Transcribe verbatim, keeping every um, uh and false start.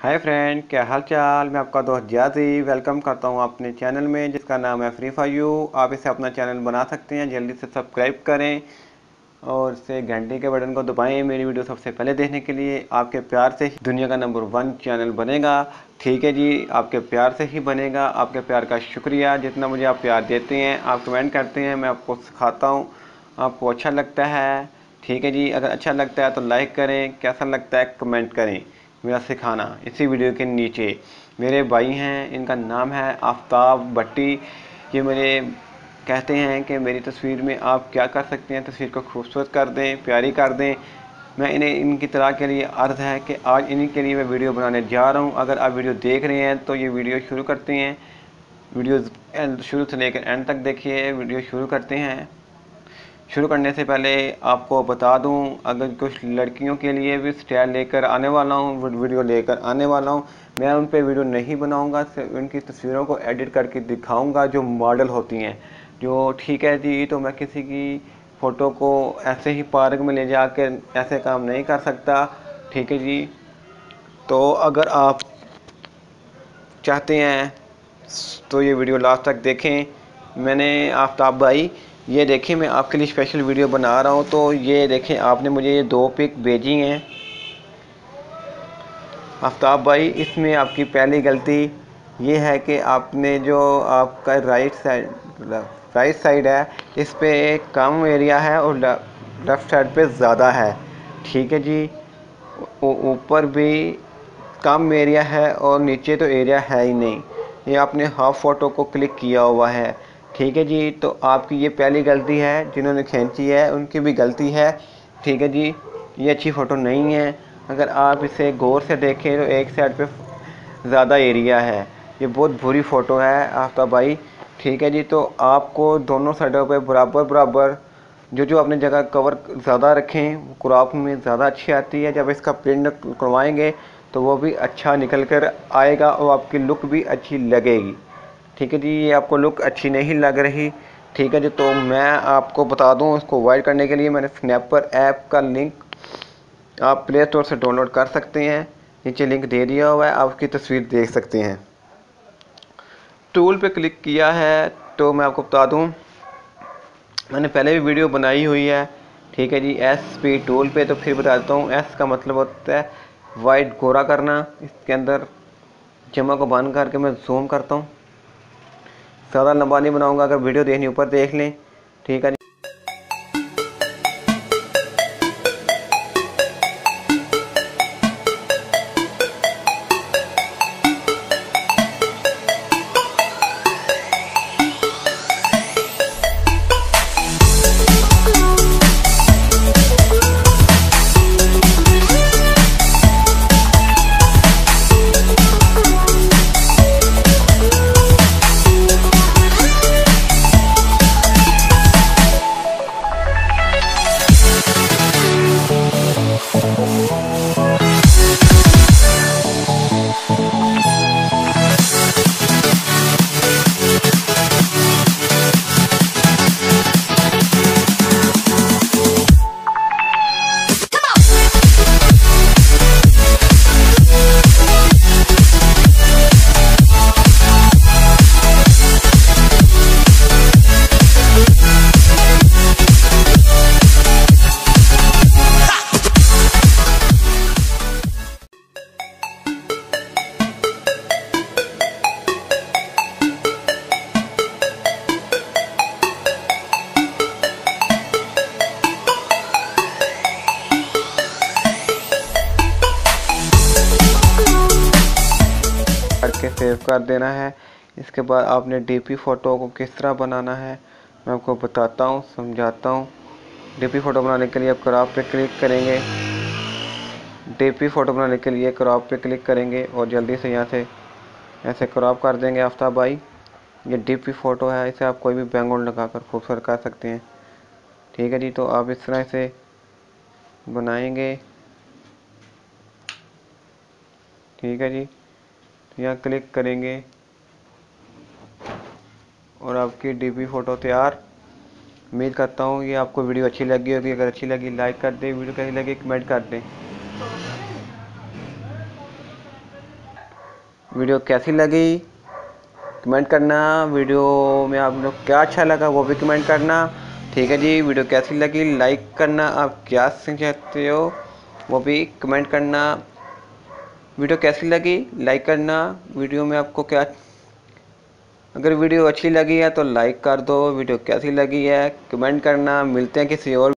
Hi friend, क्या हाल चाल। मैं आपका दोस्त जाजी वेलकम करता हूँ अपने चैनल में जिसका नाम है फ्री फॉर यू। आप इसे अपना चैनल बना सकते हैं। जल्दी से सब्सक्राइब करें और इसे घंटे के बटन को दबाएं मेरी वीडियो सबसे पहले देखने के लिए। आपके प्यार से ही दुनिया का नंबर वन चैनल बनेगा। ठीक है जी, आपके प्यार से ही बनेगा। आपके प्यार का शुक्रिया, जितना मुझे आप प्यार देते हैं, आप कमेंट करते हैं, मैं आपको सिखाता हूँ, आपको अच्छा लगता है। ठीक है जी, अगर अच्छा लगता है तो लाइक करें, कैसा लगता है कमेंट करें। मेरा सिखाना इसी वीडियो के नीचे मेरे भाई हैं, इनका नाम है आफ्ताब भट्टी। ये मेरे कहते हैं कि मेरी तस्वीर में आप क्या कर सकते हैं, तस्वीर को खूबसूरत कर दें, प्यारी कर दें। मैं इन्हें इनकी तरह के लिए अर्ज़ है कि आज इन्हीं के लिए मैं वीडियो बनाने जा रहा हूँ। अगर आप वीडियो देख रहे हैं तो ये वीडियो शुरू करते हैं। वीडियो शुरू से लेकर एंड तक देखिए। वीडियो शुरू करते हैं। शुरू करने से पहले आपको बता दूं, अगर कुछ लड़कियों के लिए भी स्टाइल लेकर आने वाला हूं, वीडियो लेकर आने वाला हूं। मैं उन पे वीडियो नहीं बनाऊंगा, सिर्फ उनकी तस्वीरों को एडिट करके दिखाऊंगा जो मॉडल होती हैं। जो ठीक है जी, तो मैं किसी की फ़ोटो को ऐसे ही पार्क में ले जाकर ऐसे काम नहीं कर सकता। ठीक है जी, तो अगर आप चाहते हैं तो ये वीडियो लास्ट तक देखें। मैंने आफ्ताब भाई, ये देखें, मैं आपके लिए स्पेशल वीडियो बना रहा हूँ। तो ये देखें, आपने मुझे ये दो पिक भेजी हैं आफ्ताब भाई। इसमें आपकी पहली गलती ये है कि आपने जो आपका राइट साइड राइट साइड है, इस पे एक कम एरिया है और लेफ़्ट साइड पे ज़्यादा है। ठीक है जी, ऊपर भी कम एरिया है और नीचे तो एरिया है ही नहीं। ये आपने हाफ फ़ोटो को क्लिक किया हुआ है। ठीक है जी, तो आपकी ये पहली गलती है। जिन्होंने खींची है उनकी भी गलती है। ठीक है जी, ये अच्छी फ़ोटो नहीं है। अगर आप इसे गौर से देखें तो एक साइड पे ज़्यादा एरिया है। ये बहुत बुरी फ़ोटो है आफ्ताब भाई। ठीक है जी, तो आपको दोनों साइडों पे बराबर बराबर जो जो अपनी जगह कवर ज़्यादा रखें, क्रॉप में ज़्यादा अच्छी आती है। जब इसका प्रिंट करवाएंगे तो वो भी अच्छा निकल कर आएगा और आपकी लुक भी अच्छी लगेगी। ठीक है जी, ये आपको लुक अच्छी नहीं लग रही। ठीक है जी, तो मैं आपको बता दूं, इसको अवॉइड करने के लिए मैंने स्नैपर ऐप का लिंक आप प्ले स्टोर से डाउनलोड कर सकते हैं। नीचे लिंक दे दिया हुआ है, आप उसकी तस्वीर देख सकते हैं। टूल पे क्लिक किया है तो मैं आपको बता दूं, मैंने पहले भी वीडियो बनाई हुई है। ठीक है जी, एस पी टूल पे, तो फिर बता देता हूँ। एस का मतलब होता है वाइट गोरा करना। इसके अंदर जमा को बंद करके मैं जूम करता हूँ। ज़्यादा लंबा नहीं बनाऊँगा, अगर वीडियो देखनी ऊपर देख लें। ठीक है, करके सेव कर देना है। इसके बाद आपने डीपी फ़ोटो को किस तरह बनाना है मैं आपको बताता हूँ, समझाता हूँ। डीपी फ़ोटो बनाने के लिए आप क्रॉप पे क्लिक करेंगे। डीपी फ़ोटो बनाने के लिए क्रॉप पे क्लिक करेंगे और जल्दी से यहाँ से ऐसे क्रॉप कर देंगे आफ्ताब भाई। ये डीपी फ़ोटो है, इसे आप कोई भी बैकग्राउंड लगाकर खूबसूरत कर सकते हैं। ठीक है जी, तो आप इस तरह से बनाएंगे। ठीक है जी, यहाँ क्लिक करेंगे और आपकी डीपी फ़ोटो तैयार। उम्मीद करता हूँ ये आपको वीडियो अच्छी लगी होगी। अगर अच्छी लगी लाइक कर दें, वीडियो कैसी लगी कमेंट कर दें। वीडियो कैसी लगी कमेंट करना। वीडियो में आप लोग क्या अच्छा लगा वो भी कमेंट करना। ठीक है जी, वीडियो कैसी लगी लाइक करना। आप क्या चाहते हो वो भी कमेंट करना। वीडियो कैसी लगी लाइक करना। वीडियो में आपको क्या, अगर वीडियो अच्छी लगी है तो लाइक कर दो। वीडियो कैसी लगी है कमेंट करना। मिलते हैं किसी और